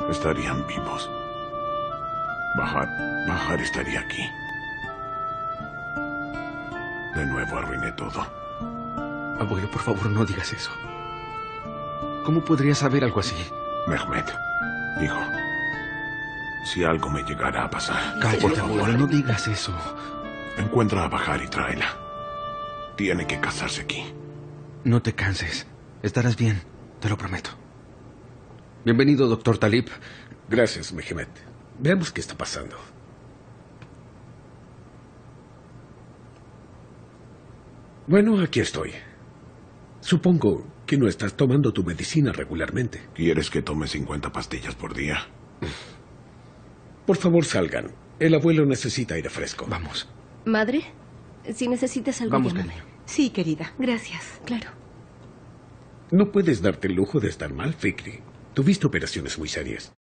estarían vivos. Bahar estaría aquí. De nuevo arruiné todo. Abuelo, por favor, no digas eso. ¿Cómo podría saber algo así? Mehmet, hijo, si algo me llegara a pasar... Cállate, abuelo, no digas eso. Encuentra a Bahar y tráela. Tiene que casarse aquí. No te canses. Estarás bien, te lo prometo. Bienvenido, doctor Talib. Gracias, Mehmet. Veamos qué está pasando. Bueno, aquí estoy. Supongo que no estás tomando tu medicina regularmente. ¿Quieres que tome 50 pastillas por día? Por favor, salgan. El abuelo necesita aire fresco. Vamos. Madre, si necesitas algo, Vamos, llámame. cariño. Sí, querida. Gracias. Claro. No puedes darte el lujo de estar mal, Fikri. Tuviste operaciones muy serias.